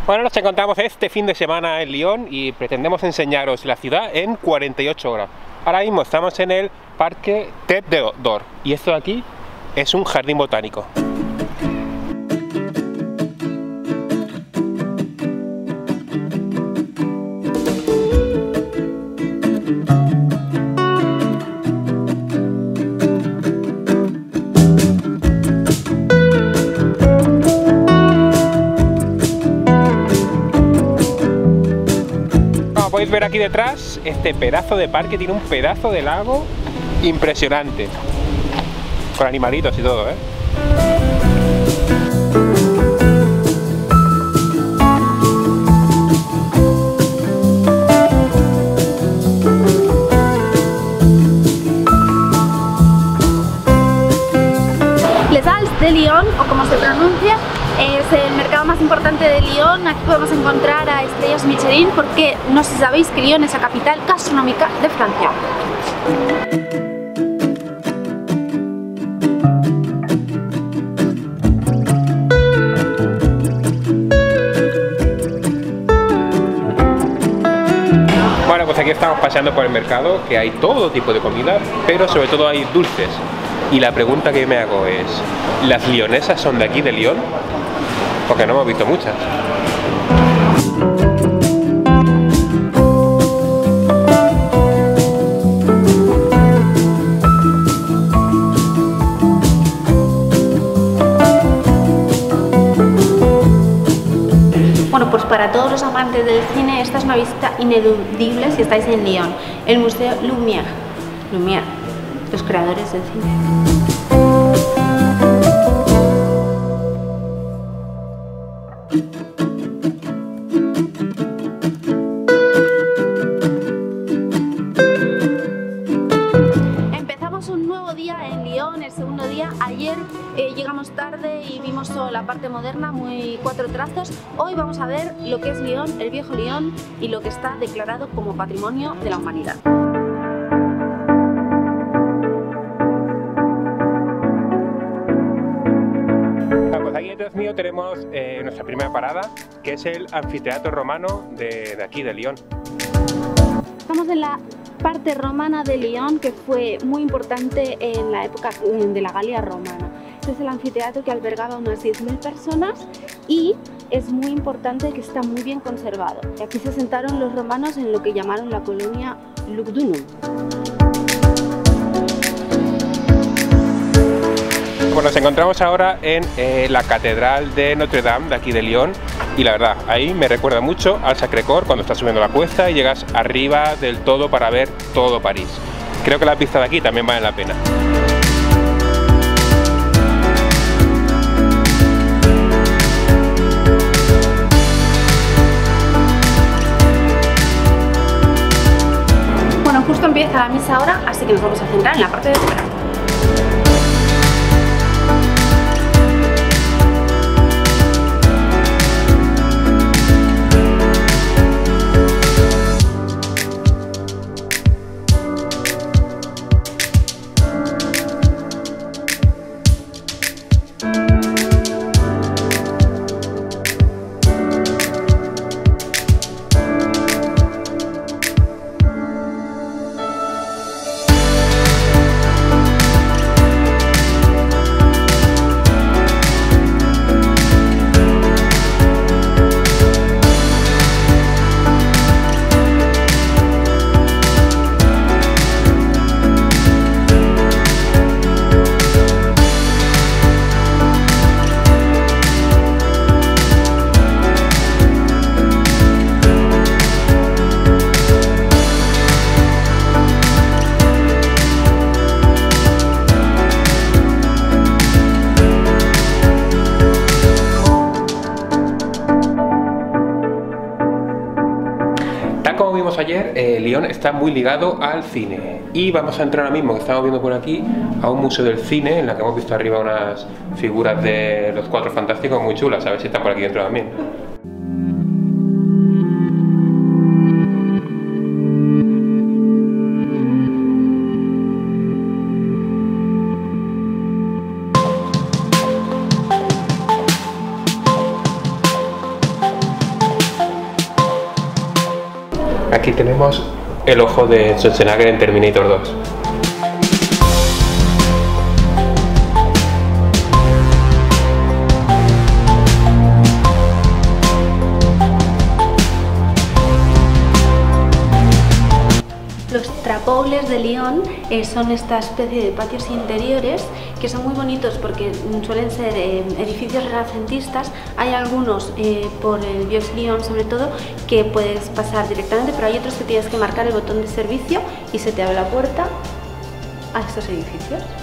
Bueno, nos encontramos este fin de semana en Lyon y pretendemos enseñaros la ciudad en 48 horas. Ahora mismo estamos en el Parque Tête d'Or y esto de aquí es un jardín botánico. Podéis ver aquí detrás este pedazo de parque, tiene un pedazo de lago impresionante, con animalitos y todo, ¿eh? Les Halles de Lyon, o como se pronuncia, es el mercado más importante de Lyon. Aquí podemos encontrar a estrellas Michelin porque no sé si sabéis que Lyon es la capital gastronómica de Francia. Bueno, pues aquí estamos paseando por el mercado, que hay todo tipo de comida, pero sobre todo hay dulces. Y la pregunta que me hago es, ¿las lionesas son de aquí, de Lyon? Porque no hemos visto muchas. Bueno, pues para todos los amantes del cine, esta es una visita ineludible si estáis en Lyon. El Museo Lumière, los creadores del cine. Empezamos un nuevo día en Lyon, el segundo día. Ayer llegamos tarde y vimos solo la parte moderna, muy cuatro trazos. Hoy vamos a ver lo que es Lyon, el viejo Lyon, y lo que está declarado como Patrimonio de la Humanidad. Aquí detrás mío tenemos nuestra primera parada, que es el anfiteatro romano de aquí, de Lyon. Estamos en la parte romana de Lyon, que fue muy importante en la época de la Galia romana. Este es el anfiteatro que albergaba unas 10.000 personas y es muy importante que está muy bien conservado. Aquí se asentaron los romanos en lo que llamaron la colonia Lugdunum. Bueno, nos encontramos ahora en la Catedral de Notre Dame de aquí de Lyon y la verdad, ahí me recuerda mucho al Sacré-Cœur cuando estás subiendo la cuesta y llegas arriba del todo para ver todo París. Creo que las vistas de aquí también valen la pena. Bueno, justo empieza la misa ahora, así que nos vamos a centrar en la parte de fuera. Como vimos ayer, Lyon está muy ligado al cine y vamos a entrar ahora mismo, que estamos viendo por aquí, a un museo del cine en la que hemos visto arriba unas figuras de los Cuatro Fantásticos muy chulas, a ver si están por aquí dentro también. Aquí tenemos el ojo de Schwarzenegger en Terminator 2. Los trapoules de Lyon son esta especie de patios interiores que son muy bonitos porque suelen ser edificios renacentistas. Hay algunos por el Vieux Lyon sobre todo que puedes pasar directamente, pero hay otros que tienes que marcar el botón de servicio y se te abre la puerta a estos edificios.